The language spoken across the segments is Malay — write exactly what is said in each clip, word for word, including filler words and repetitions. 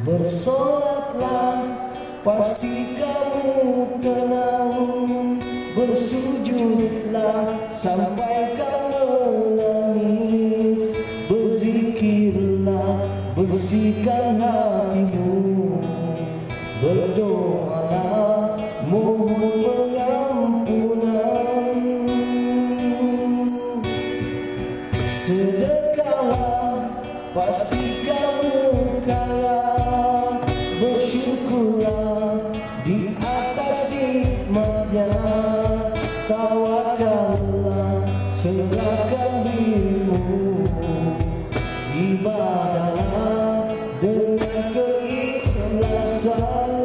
Bersolatlah, pasti kamu tenang. Bersujudlah sampai kamu menangis. Berzikirlah, bersihkan hatimu. Berdoalah, mohon pengampunan. Sedekahlah, pasti kamu kaya. Bersyukurlah di atas nikmatnya. Tawakallah, serahkan dirimu. Ibadahlah dengan keikhlasan.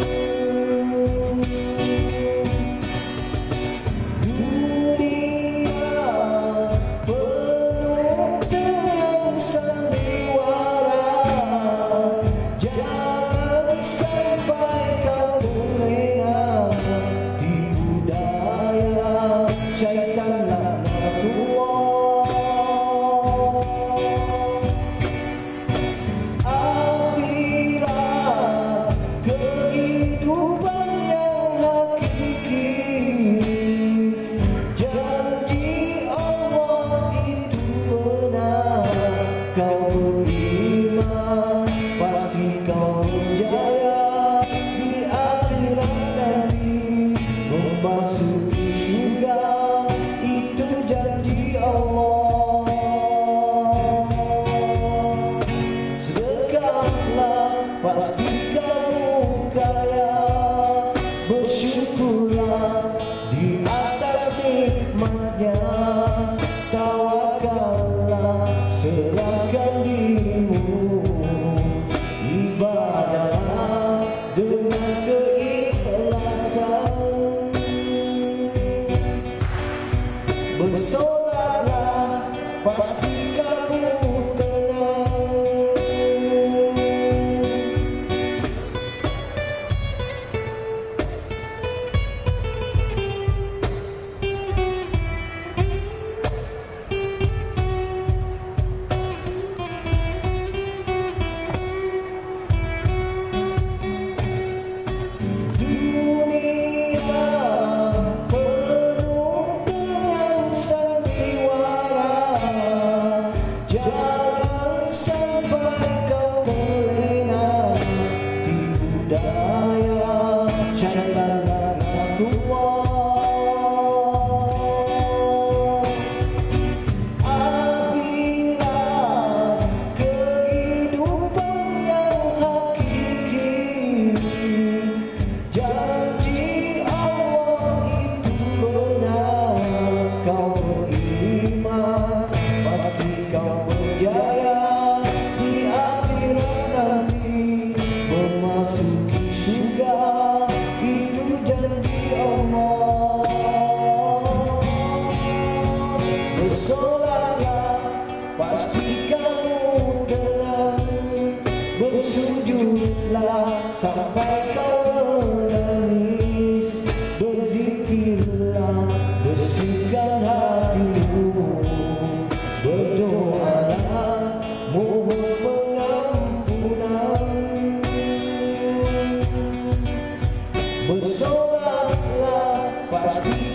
Kau beriman, pasti kau berjaya di akhirat nanti. Memasuki syurga, itu janji Allah. Sedekahlah, pasti kamu kaya. Bersyukurlah di atas nikmatnya. Tawakallah, serahkan dirimu. Ibadahlah dengan keikhlasan. Bersolatlah, pasti kamu tenang. Pasti kamu tenang. Bersujudlah sampai kau menangis. Berzikirlah, bersihkan hatimu. Berdoalah, mohon pengampunan. Bersolatlah, pasti